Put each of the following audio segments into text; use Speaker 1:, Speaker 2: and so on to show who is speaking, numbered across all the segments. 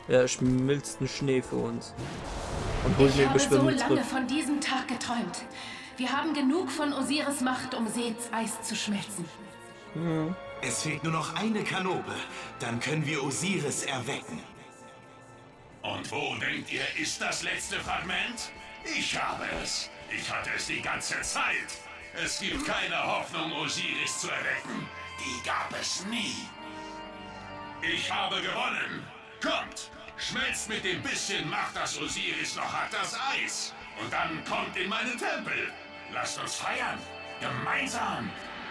Speaker 1: Er schmilzt einen Schnee für uns. Und holt den Beschwimmen
Speaker 2: Ich habe so lange
Speaker 1: zurück.
Speaker 2: von diesem Tag geträumt. Wir haben genug von Osiris Macht, um Seths Eis zu schmelzen.
Speaker 3: Es fehlt nur noch eine Kanope. Dann können wir Osiris erwecken.
Speaker 4: Und wo denkt ihr, ist das letzte Fragment? Ich habe es. Ich hatte es die ganze Zeit. Es gibt keine Hoffnung, Osiris zu erwecken. Die gab es nie. Ich habe gewonnen. Kommt, schmelzt mit dem bisschen Macht, das Osiris noch hat, das Eis. Und dann kommt in meinen Tempel. Lasst uns feiern. Gemeinsam.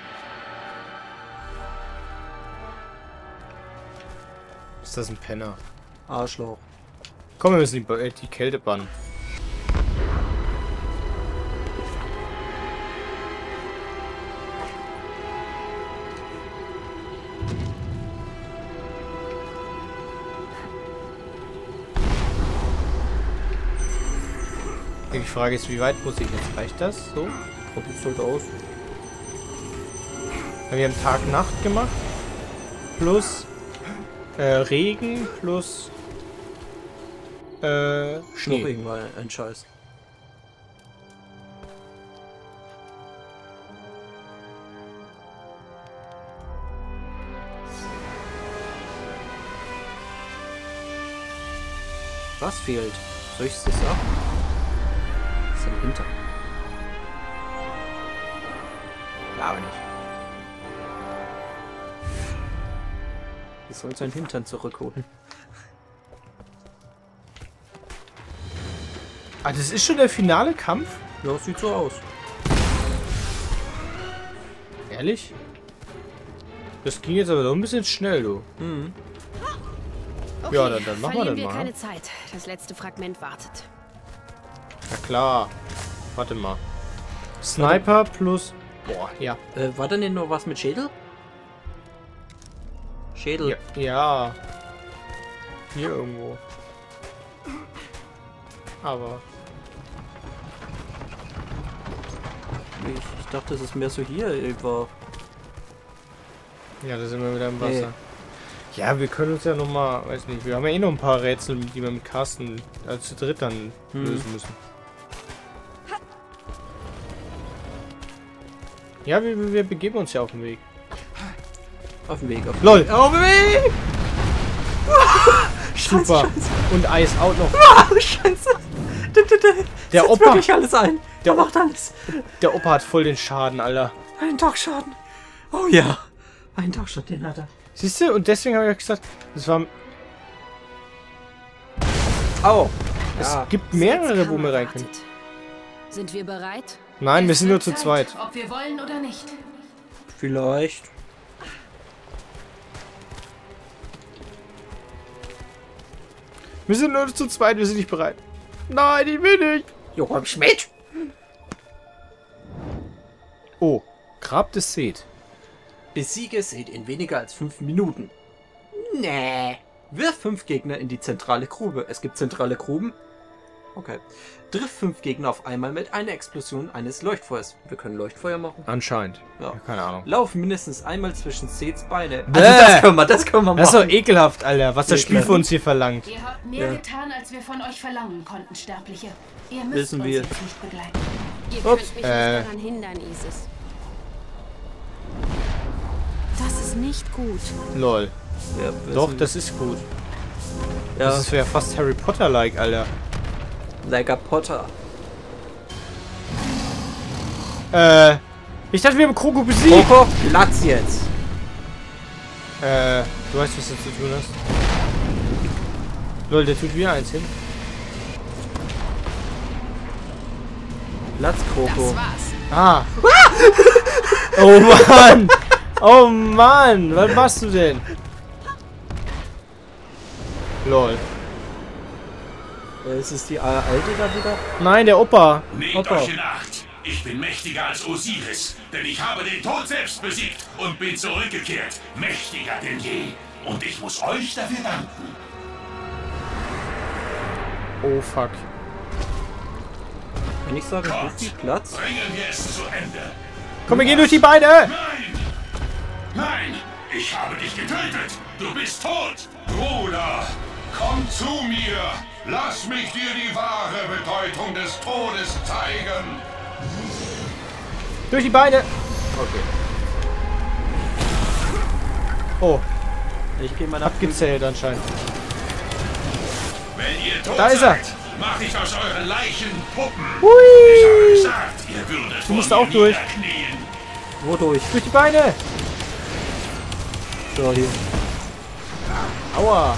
Speaker 5: Ist das ein Penner?
Speaker 1: Arschloch.
Speaker 5: Komm, wir müssen die Kälte bannen. Die Frage ist, wie weit muss ich jetzt? Reicht das so?
Speaker 1: Und das sollte aus.
Speaker 5: Wir haben Tag-Nacht gemacht. Plus Regen plus
Speaker 1: Noch
Speaker 5: Schnee.
Speaker 1: irgendwann ein Scheiß. Was fehlt? Soll ich es dir sagen? Das ist ein Hintern. Ja, aber nicht. Wir sollen seinen Hintern zurückholen.
Speaker 5: Ah, das ist schon der finale Kampf?
Speaker 1: Ja, sieht so aus.
Speaker 5: Ehrlich? Das ging jetzt aber doch ein bisschen schnell, du.
Speaker 1: Mhm.
Speaker 6: Okay,
Speaker 5: Ja, dann machen wir
Speaker 6: verlieren
Speaker 5: das mal.
Speaker 6: keine Zeit. Das letzte Fragment wartet.
Speaker 5: Na klar. Warte mal. Sniper plus... Boah, ja.
Speaker 1: War da nicht noch was mit Schädel? Schädel.
Speaker 5: Ja. Ja. Hier irgendwo. Aber...
Speaker 1: Ich dachte, das ist mehr so hier über.
Speaker 5: Ja, da sind wir wieder im Wasser.
Speaker 1: Nee.
Speaker 5: Ja, wir können uns ja noch mal, weiß nicht, wir haben ja eh noch ein paar Rätsel, die wir mit Carsten als zu dritt dann lösen müssen. Ja, wir begeben uns ja auf den Weg.
Speaker 1: Auf dem Weg. Auf dem
Speaker 5: LOL!
Speaker 1: Weg. Auf dem Weg!
Speaker 5: Super! Und Eis out noch.
Speaker 1: Ah, Scheiße!
Speaker 5: Der
Speaker 1: Setzt
Speaker 5: Opa!
Speaker 1: wirklich alles ein. Der macht alles.
Speaker 5: Der Opa hat voll den Schaden, Alter.
Speaker 1: Ein Dockschaden. Oh ja. Ein Dockschaden, den hat er.
Speaker 5: Siehst du? Und deswegen habe ich gesagt, das war...
Speaker 1: Au.
Speaker 5: Es
Speaker 1: Ja.
Speaker 5: gibt mehrere,
Speaker 6: Seths
Speaker 5: wo wir
Speaker 6: Kammer
Speaker 5: rein können.
Speaker 6: wartet. Sind wir bereit?
Speaker 5: Nein, wir
Speaker 2: Es
Speaker 5: sind nur
Speaker 2: wird
Speaker 5: zu
Speaker 2: Zeit,
Speaker 5: zweit.
Speaker 2: Ob wir wollen oder nicht.
Speaker 1: Vielleicht.
Speaker 5: Wir sind nur zu zweit, wir sind nicht bereit. Nein, ich will nicht.
Speaker 1: Joachim Schmidt.
Speaker 5: Oh, Grab des Seth.
Speaker 1: Besiege Seth in weniger als 5 Minuten. Nee. Wirf 5 Gegner in die zentrale Grube. Es gibt zentrale Gruben. Okay. Triff 5 Gegner auf einmal mit einer Explosion eines Leuchtfeuers. Wir können Leuchtfeuer machen.
Speaker 5: Anscheinend.
Speaker 1: Ja.
Speaker 5: Ja, keine Ahnung.
Speaker 1: Lauf mindestens einmal zwischen Seths Beine.
Speaker 5: Bäh.
Speaker 1: Das können wir machen.
Speaker 5: Das ist doch ekelhaft, Alter, was das Spiel
Speaker 1: Ekelhaft.
Speaker 5: von uns hier verlangt.
Speaker 2: Ihr habt mehr
Speaker 1: Ja.
Speaker 2: getan, als wir von euch verlangen konnten, Sterbliche. Ihr müsst
Speaker 1: Wissen
Speaker 2: uns
Speaker 1: wir.
Speaker 2: jetzt nicht begleiten.
Speaker 6: Ihr
Speaker 1: Ups,
Speaker 6: könnt mich nicht daran hindern, Isis. Das ist nicht gut.
Speaker 5: Lol.
Speaker 1: Ja,
Speaker 5: Doch,
Speaker 1: wissen-
Speaker 5: das ist gut.
Speaker 1: ja,
Speaker 5: Das ist ja fast Harry Potter-like, Alter.
Speaker 1: Like Potter.
Speaker 5: Ich dachte, wir haben Kroko besiegt.
Speaker 1: Coco, Platz jetzt.
Speaker 5: Du weißt, was du zu tun hast. Lol, der tut wieder eins hin.
Speaker 1: Platz,
Speaker 6: Das
Speaker 1: Coco.
Speaker 6: war's.
Speaker 5: Ah. Oh Mann. Oh Mann. Was machst du denn? Lol.
Speaker 1: Ist es die alte da wieder?
Speaker 5: Nein, der Opa.
Speaker 4: Nehmt
Speaker 1: Opa.
Speaker 4: euch in Acht. Ich bin mächtiger als Osiris, denn ich habe den Tod selbst besiegt und bin zurückgekehrt. Mächtiger denn je. Und ich muss euch dafür danken.
Speaker 5: Oh fuck.
Speaker 1: Wenn ich sage,
Speaker 4: Gott,
Speaker 1: Luffy, Platz.
Speaker 4: bringen wir es zu Ende.
Speaker 5: Komm, wir gehen durch die Beine.
Speaker 4: Nein! Nein! Ich habe dich getötet! Du bist tot! Bruder, kommt Zu mir! Lass mich dir die wahre Bedeutung des Todes zeigen!
Speaker 5: Durch die Beine!
Speaker 1: Okay.
Speaker 5: Oh,
Speaker 1: Ich gehe mal
Speaker 5: abgezählt anscheinend.
Speaker 4: Wenn ihr tot
Speaker 5: Da ist er.
Speaker 4: seid, mach ich aus euren Leichen Puppen.
Speaker 5: Hui!
Speaker 4: Ich habe gesagt, ihr würdet
Speaker 5: Du musst
Speaker 4: vor
Speaker 5: auch
Speaker 4: mir
Speaker 5: durch.
Speaker 4: niederknien.
Speaker 1: Wodurch?
Speaker 5: Durch die Beine!
Speaker 1: So, hier.
Speaker 5: Aua!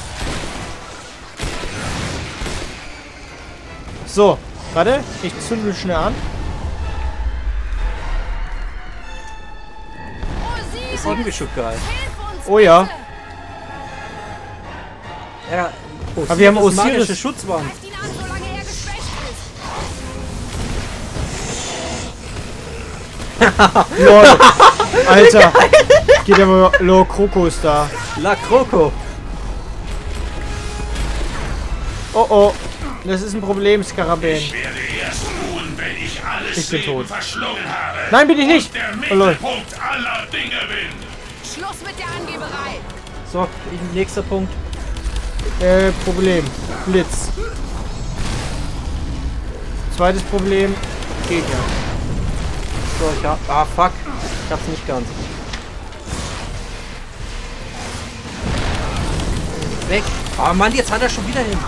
Speaker 5: So, warte, ich zünde schnell an.
Speaker 1: Ist irgendwie schon geil.
Speaker 5: Oh ja.
Speaker 1: Ja,
Speaker 5: Aber wir haben
Speaker 1: Osiris'
Speaker 5: Osiris.
Speaker 1: magische Schutzwand.
Speaker 6: Ihn an, solange er geschwächt ist.
Speaker 5: Lol. Alter. Geht aber Lol, Kroko ist da.
Speaker 1: La Croco.
Speaker 5: Oh oh. Das ist ein Problem, Skarabäen.
Speaker 4: Ich werde erst ruhen, wenn ich alles
Speaker 5: Ich bin
Speaker 4: Leben
Speaker 5: tot.
Speaker 4: verschlungen habe.
Speaker 5: Nein, bin ich nicht.
Speaker 4: Und der
Speaker 5: Oh, lol.
Speaker 4: Mittelpunkt aller Dinge bin.
Speaker 6: Schluss mit der Angeberei.
Speaker 1: So, nächster Punkt.
Speaker 5: Problem. Blitz. Zweites Problem. Gegner.
Speaker 1: So, ich hab. Ah, fuck. Ich hab's nicht ganz. Weg. Ah, Mann, jetzt hat er schon wieder hin.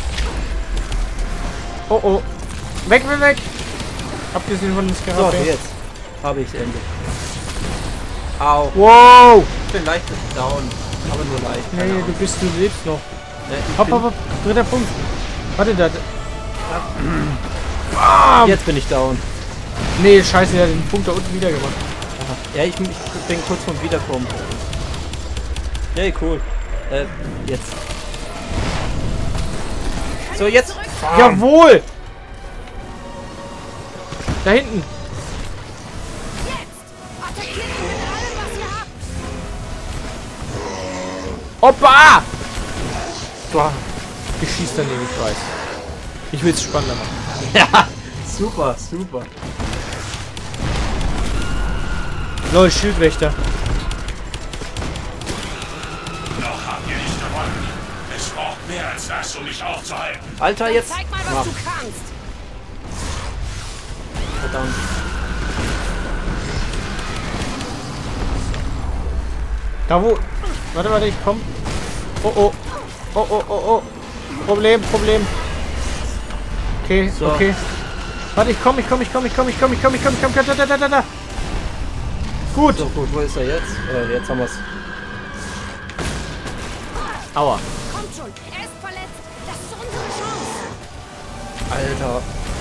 Speaker 5: Oh oh. Weg, weg, weg. Abgesehen von den
Speaker 1: So,
Speaker 5: Skarabäen.
Speaker 1: jetzt. Habe ich's Ende. Au.
Speaker 5: Wow.
Speaker 1: Ich bin leicht down. Aber nur leicht. keine
Speaker 5: Nee,
Speaker 1: Ahnung.
Speaker 5: du lebst noch.
Speaker 1: Ich
Speaker 5: Hopp,
Speaker 1: bin-
Speaker 5: hopp, hopp. Dritter Punkt. Warte, da.
Speaker 1: Jetzt bin ich down.
Speaker 5: Nee, scheiße, der hat den Punkt da unten wieder gemacht.
Speaker 1: Ja, ich bin kurz vom Wiederkommen. Hey, cool. Jetzt. So, jetzt.
Speaker 5: Jawohl! Da hinten.
Speaker 6: Attackiert ihn mit allem, was ihr habt.
Speaker 5: Opa! Boah. Ich schieß daneben, ich weiß. Ich will's spannender machen.
Speaker 1: Ja, super, super.
Speaker 5: Lol, Schildwächter.
Speaker 4: Noch habt ihr nicht gewonnen. Es braucht mehr als das, um mich aufzuhalten.
Speaker 1: Alter, jetzt.
Speaker 6: Zeig mal,
Speaker 1: Mach.
Speaker 6: was du kannst.
Speaker 1: Verdammt.
Speaker 5: Da wo. Warte, warte, ich komm. Oh oh. Oh oh oh oh. Problem, Problem. Okay,
Speaker 1: So.
Speaker 5: okay. Warte, ich komm. Da. Gut.
Speaker 1: So, gut, wo ist er jetzt? Jetzt haben wir's.
Speaker 5: Aua.
Speaker 6: Kommt schon, er ist verletzt. Das ist unsere Chance.
Speaker 1: Alter.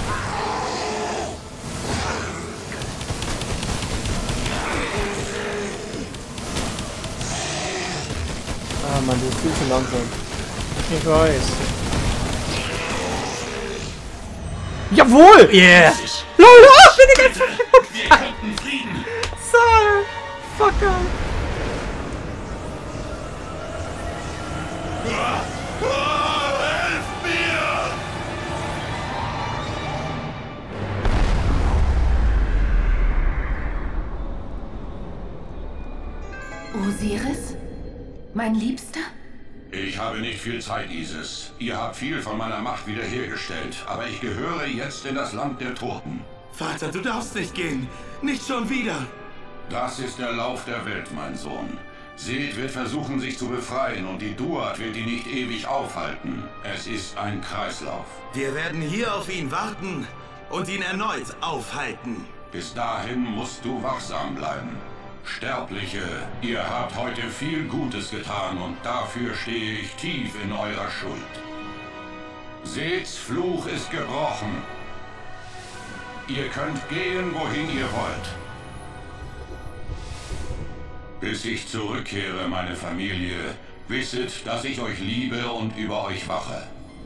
Speaker 1: Ah, Mann, du bist viel zu langsam.
Speaker 5: Ich weiß. Jawohl!
Speaker 1: Yeah!
Speaker 5: Lol,
Speaker 4: Wir könnten fliegen.
Speaker 1: Sorry! Fucker!
Speaker 4: Helft mir!
Speaker 2: Osiris? Mein Liebster?
Speaker 4: Ich habe nicht viel Zeit, Isis. Ihr habt viel von meiner Macht wiederhergestellt, aber ich gehöre jetzt in das Land der Toten.
Speaker 3: Vater, du darfst nicht gehen. Nicht schon wieder.
Speaker 4: Das ist der Lauf der Welt, mein Sohn. Seth wird versuchen, sich zu befreien und die Duat wird ihn nicht ewig aufhalten. Es ist ein Kreislauf.
Speaker 3: Wir werden hier auf ihn warten und ihn erneut aufhalten.
Speaker 4: Bis dahin musst du wachsam bleiben. Sterbliche, ihr habt heute viel Gutes getan und dafür stehe ich tief in eurer Schuld. Seths Fluch ist gebrochen. Ihr könnt gehen, wohin ihr wollt. Bis ich zurückkehre, meine Familie, wisset, dass ich euch liebe und über euch wache.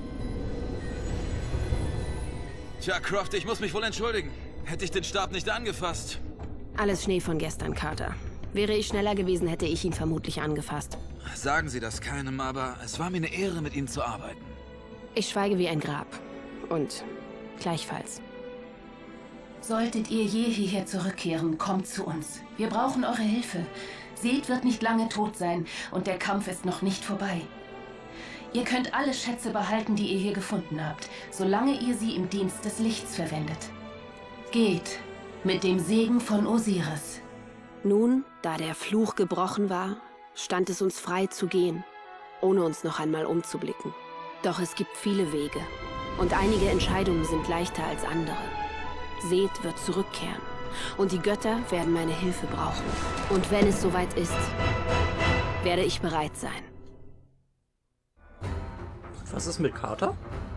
Speaker 7: Tja, Croft, ich muss mich wohl entschuldigen. Hätte ich den Stab nicht angefasst.
Speaker 6: Alles Schnee von gestern, Carter. Wäre ich schneller gewesen, hätte ich ihn vermutlich angefasst.
Speaker 7: Sagen Sie das keinem, aber es war mir eine Ehre, mit Ihnen zu arbeiten.
Speaker 6: Ich schweige wie ein Grab. Und gleichfalls.
Speaker 2: Solltet ihr je hierher zurückkehren, kommt zu uns. Wir brauchen eure Hilfe. Seth wird nicht lange tot sein und der Kampf ist noch nicht vorbei. Ihr könnt alle Schätze behalten, die ihr hier gefunden habt, solange ihr sie im Dienst des Lichts verwendet. Geht mit dem Segen von Osiris.
Speaker 6: Nun, da der Fluch gebrochen war, stand es uns frei zu gehen, ohne uns noch einmal umzublicken. Doch es gibt viele Wege und einige Entscheidungen sind leichter als andere. Seth wird zurückkehren und die Götter werden meine Hilfe brauchen. Und wenn es soweit ist, werde ich bereit sein.
Speaker 1: Was ist mit Carter?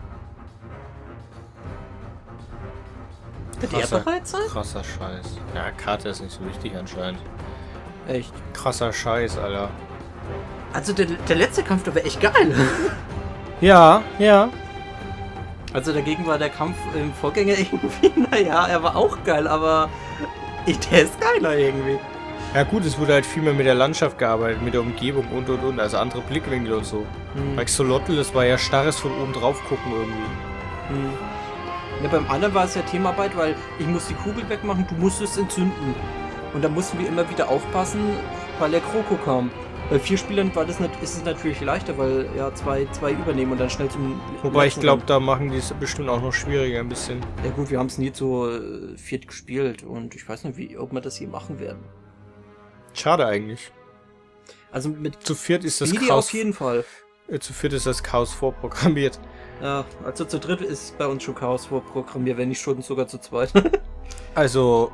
Speaker 1: Wird er bereit sein?
Speaker 5: Krasser Scheiß. Ja, Carter ist nicht so wichtig anscheinend.
Speaker 1: Echt?
Speaker 5: Krasser Scheiß, Alter.
Speaker 1: Also der letzte Kampf, der war echt geil.
Speaker 5: Ja, ja.
Speaker 1: Also dagegen war der Kampf im Vorgänger irgendwie, naja, er war auch geil, aber der ist geiler irgendwie.
Speaker 5: Ja gut, es wurde halt viel mehr mit der Landschaft gearbeitet, mit der Umgebung und. Also andere Blickwinkel und so. Bei Xolotl, das war ja starres von oben drauf gucken irgendwie.
Speaker 1: Ja, beim anderen war es ja Teamarbeit, weil ich muss die Kugel wegmachen, du musst es entzünden. Und da mussten wir immer wieder aufpassen, weil der Kroko kam. Bei 4 Spielern ist es natürlich leichter, weil ja zwei übernehmen und dann schnell zum...
Speaker 5: Wobei ich glaube, da machen die es bestimmt auch noch schwieriger ein bisschen.
Speaker 1: Ja gut, wir haben es nie zu 4 gespielt und ich weiß nicht, ob wir das hier machen werden.
Speaker 5: Schade eigentlich.
Speaker 1: Also mit
Speaker 5: zu 4 ist das
Speaker 1: Chaos auf jeden Fall.
Speaker 5: Zu 4 ist das Chaos vorprogrammiert.
Speaker 1: Ja, also zu 3 ist bei uns schon Chaos vorprogrammiert, wenn nicht schon sogar zu 2.
Speaker 5: Also,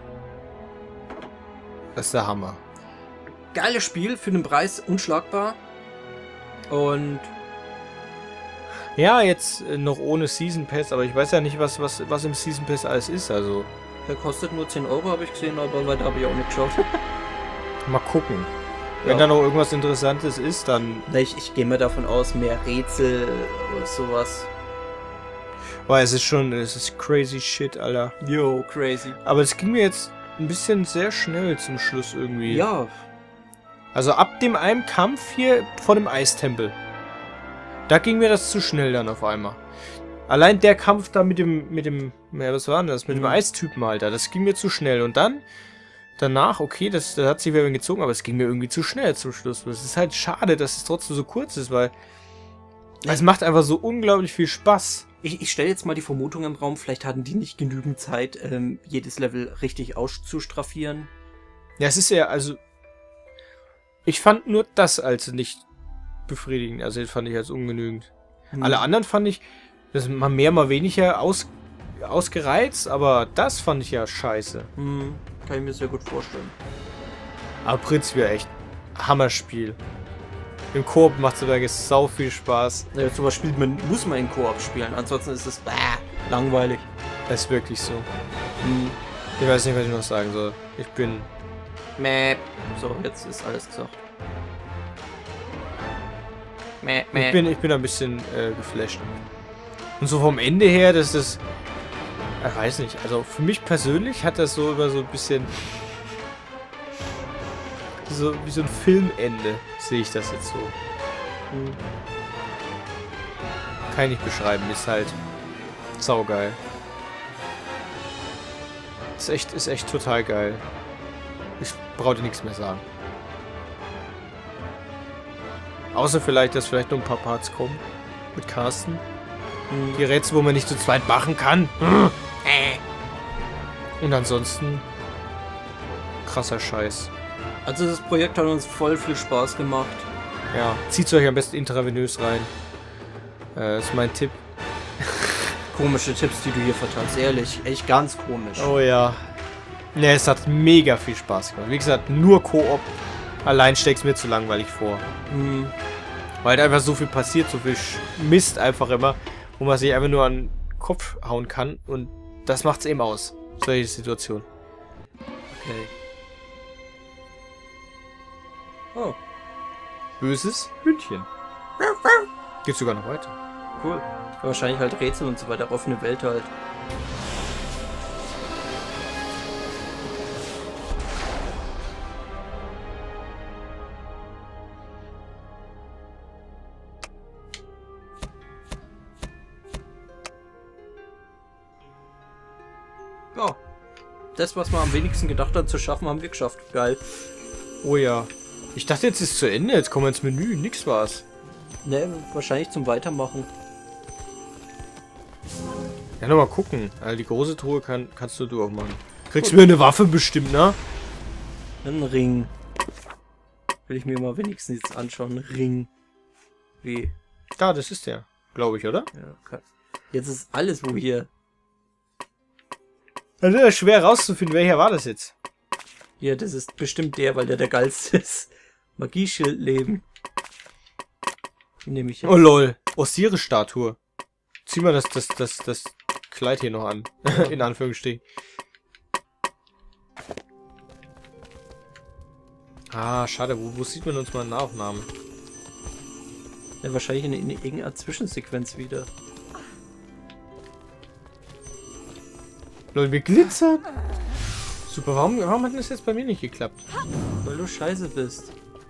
Speaker 5: das ist der Hammer.
Speaker 1: Geiles Spiel, für den Preis unschlagbar. Und
Speaker 5: ja, jetzt noch ohne Season Pass, aber ich weiß ja nicht, was im Season Pass alles ist, also.
Speaker 1: Der kostet nur 10 Euro, habe ich gesehen, aber weiter habe ich auch nicht geschaut.
Speaker 5: Mal gucken. Wenn da noch irgendwas Interessantes ist, dann...
Speaker 1: Ich gehe mal davon aus, mehr Rätsel oder sowas.
Speaker 5: Weil es ist crazy shit, Alter.
Speaker 1: Yo, crazy.
Speaker 5: Aber es ging mir jetzt ein bisschen sehr schnell zum Schluss irgendwie.
Speaker 1: Ja.
Speaker 5: Also ab dem einen Kampf hier vor dem Eistempel. Da ging mir das zu schnell dann auf einmal. Allein der Kampf da mit dem, ja, was war denn das? Mit dem Eistypen, Alter. Das ging mir zu schnell. Und dann, danach, okay, das hat sich wieder gezogen, aber es ging mir irgendwie zu schnell zum Schluss. Es ist halt schade, dass es trotzdem so kurz ist, weil es macht einfach so unglaublich viel Spaß.
Speaker 1: Ich stelle jetzt mal die Vermutung im Raum, vielleicht hatten die nicht genügend Zeit, jedes Level richtig auszustraffieren.
Speaker 5: Ja, es ist ja, also ich fand nur das als nicht befriedigend, also das fand ich als ungenügend. Alle anderen fand ich, das ist mal mehr, mal weniger ausgereizt, aber das fand ich ja scheiße.
Speaker 1: Kann ich mir sehr gut vorstellen.
Speaker 5: Aber prinzipiell echt Hammerspiel. Im Koop macht es wirklich sau viel Spaß.
Speaker 1: Ja, sowas muss man in Koop spielen, ansonsten ist es langweilig.
Speaker 5: Das ist wirklich so. Ich weiß nicht, was ich noch sagen soll. Ich bin...
Speaker 1: So, jetzt ist alles gesagt.
Speaker 5: Ich bin ein bisschen geflasht. Und so vom Ende her, das ist... Ich weiß nicht, also für mich persönlich hat das so immer so ein bisschen... So wie so ein Filmende sehe ich das jetzt so. Kann ich nicht beschreiben, ist halt saugeil. Ist echt total geil. Ich brauche dir nichts mehr sagen. Außer vielleicht, dass vielleicht noch ein paar Parts kommen. Mit Carsten. Die Rätsel, wo man nicht zu zweit machen kann. Und ansonsten krasser Scheiß.
Speaker 1: Also das Projekt hat uns voll viel Spaß gemacht.
Speaker 5: Ja, zieht euch am besten intravenös rein. Das ist mein Tipp.
Speaker 1: Komische Tipps, die du hier verteilst. Ehrlich, echt ganz komisch.
Speaker 5: Oh ja. Ne, es hat mega viel Spaß gemacht. Wie gesagt, nur Koop. Allein steck's mir zu langweilig vor. Weil da einfach so viel passiert, so viel Mist einfach immer, wo man sich einfach nur an den Kopf hauen kann. Und das macht's eben aus. Solche Situation.
Speaker 1: Okay. Oh.
Speaker 5: Böses Hündchen. Geht sogar noch weiter.
Speaker 1: Cool. Wahrscheinlich halt Rätsel und so weiter. Offene Welt halt. Ja. Das, was wir am wenigsten gedacht haben zu schaffen, haben wir geschafft. Geil.
Speaker 5: Oh ja. Ich dachte, jetzt ist zu Ende. Jetzt kommen wir ins Menü. Nix war's.
Speaker 1: Ne, wahrscheinlich zum Weitermachen.
Speaker 5: Ja, nochmal gucken. Also die große Truhe kannst du auch machen. Kriegst du mir eine Waffe bestimmt, ne?
Speaker 1: Ein Ring. Will ich mir mal wenigstens jetzt anschauen. Ein Ring. Wie?
Speaker 5: Ja, das ist der. Glaube ich, oder?
Speaker 1: Ja, okay. Jetzt ist alles wo hier.
Speaker 5: Also ist schwer rauszufinden, welcher war das jetzt.
Speaker 1: Ja, das ist bestimmt der, weil der geilste ist. Magieschild leben. Nehme ich jetzt.
Speaker 5: Oh lol. Osiris-Statue. Zieh mal das Kleid hier noch an. In Anführungsstrichen. Ah, schade. Wo sieht man uns mal in Nahaufnahmen?
Speaker 1: Ja, wahrscheinlich in irgendeiner Zwischensequenz wieder.
Speaker 5: Lol, wir glitzern. Super, warum hat das jetzt bei mir nicht geklappt?
Speaker 1: Weil du scheiße bist.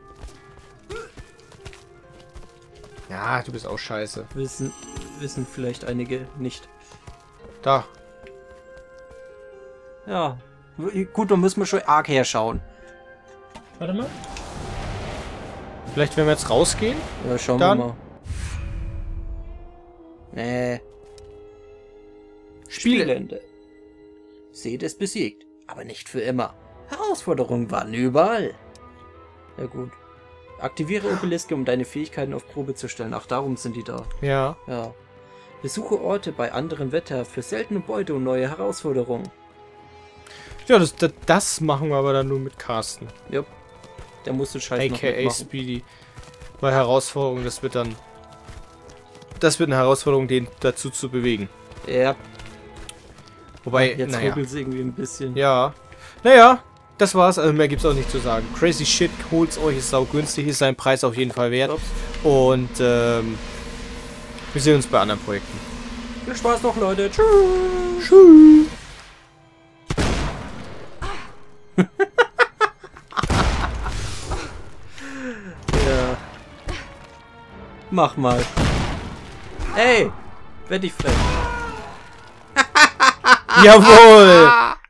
Speaker 5: Ja, du bist auch scheiße.
Speaker 1: Wissen vielleicht einige nicht.
Speaker 5: Da.
Speaker 1: Ja. Gut, dann müssen wir schon arg herschauen.
Speaker 5: Warte mal. Vielleicht, wenn wir jetzt rausgehen?
Speaker 1: Ja, schauen
Speaker 5: dann
Speaker 1: wir mal. Nee.
Speaker 5: Spielende.
Speaker 1: Seth ist besiegt, aber nicht für immer. Herausforderungen waren überall. Ja gut. Aktiviere Obeliske, um deine Fähigkeiten auf Probe zu stellen. Ach, darum sind die da.
Speaker 5: Ja.
Speaker 1: Ja. Besuche Orte bei anderem Wetter für seltene Beute und neue Herausforderungen.
Speaker 5: Ja, das machen wir aber dann nur mit Carsten.
Speaker 1: Jupp. Der muss den Scheiß noch
Speaker 5: AKA
Speaker 1: mitmachen.
Speaker 5: Speedy. Bei Herausforderungen, das wird eine Herausforderung, den dazu zu bewegen.
Speaker 1: Ja.
Speaker 5: Wobei,
Speaker 1: Jetzt
Speaker 5: naja.
Speaker 1: ruckelt es irgendwie ein bisschen.
Speaker 5: Ja. Naja, das war's. Also mehr gibt's auch nicht zu sagen. Crazy Shit, holt's euch, ist saugünstig, ist sein Preis auf jeden Fall wert.
Speaker 1: Ups.
Speaker 5: Und wir sehen uns bei anderen Projekten.
Speaker 1: Viel Spaß noch, Leute. Tschüss.
Speaker 5: Tschüss.
Speaker 1: Ja. Mach mal. Ey, werd dich frech.
Speaker 5: Jawohl!